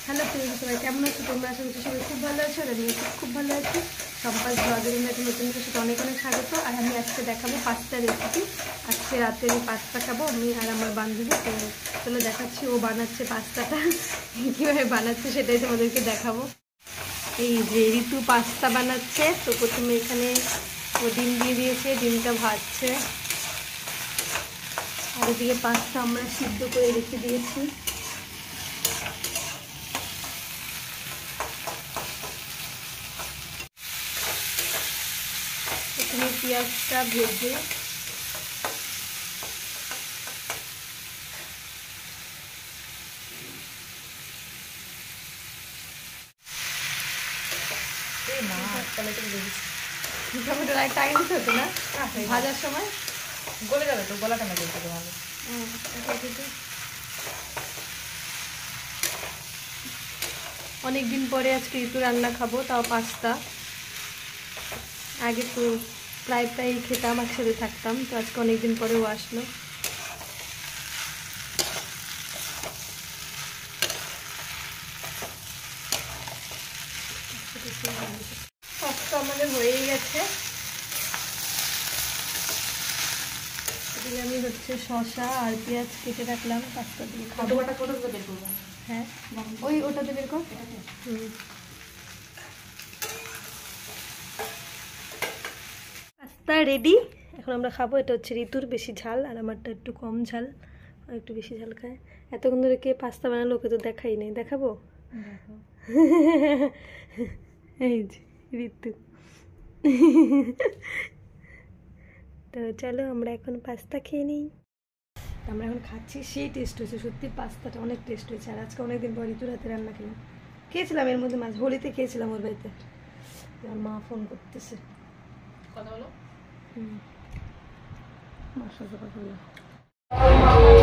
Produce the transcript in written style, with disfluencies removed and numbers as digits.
Hello friends, সবাই কেমন আছো? তোমরা আশা করছি সবাই খুব ভালো আছো আর আমি খুব ভালো আছি। সম্পাস ব্লগের একটা নতুন কিছুর সাথে অনেক অনেক স্বাগত। আর আমি আজকে দেখাবো পাস্তা রেসিপি। আজকে রাতে আমি পাস্তা খাবো, আমি আর আমার বান্ধবী। তো চলো দেখাচ্ছি ও বানাচ্ছে পাস্তাটা কীভাবে বানাচ্ছে সেটাই তোমাদেরকে দেখাবো। এই যে ঋতু পাস্তা বানাচ্ছে। তো প্রথমে এখানে ও ডিম দিয়ে দিয়েছে, ডিমটা ভাজছে। আর এদিকে পাস্তা আমরা সিদ্ধ করে রেখে দিয়েছি। এখানে পেঁয়াজটা ভেজে টমেটো টাইম দিতে হতো না ভাজার সময়, গলে যাবে তো, গলাটা না বলতে ভালো। অনেকদিন পরে আজকে ঋতু রান্না খাবো, তাও পাস্তা। আগে তো প্রায় খেতাম, একসাথে থাকতাম। তো আজকে অনেকদিন পরেও আসলো। পাস্তা আমাদের হয়েই গেছে। আমি হচ্ছে শসা আর পেঁয়াজ কেটে রাখলাম, পাস্তা দিয়ে খাবো। হ্যাঁ, ওটাতে বের কর। পাস্তা রেডি, এখন আমরা খাবো। এটা হচ্ছে ঋতুর বেশি ঝাল আর আমারটা একটু কম ঝাল, আর একটু বেশি ঝাল খায়। এতক্ষণ ধরে কে পাস্তা বানালো ওকে তো দেখাই নেই, দেখাবো। এই যে ঋতু। তো চলো আমরা এখন পাস্তা খেয়ে নিই। আমরা এখন খাচ্ছি, সেই টেস্ট হয়েছে সত্যি, পাস্তাটা অনেক টেস্ট হয়েছে। আর আজকে অনেকদিন পর ঋতু রাতে রান্না খেলাম। খেয়েছিলাম এর মধ্যে মাছ, হোলিতে খেয়েছিলাম ওর বাড়িতে। আমার মা ফোন করতেছে, কথা বলো। মার সাথে কথা বলো।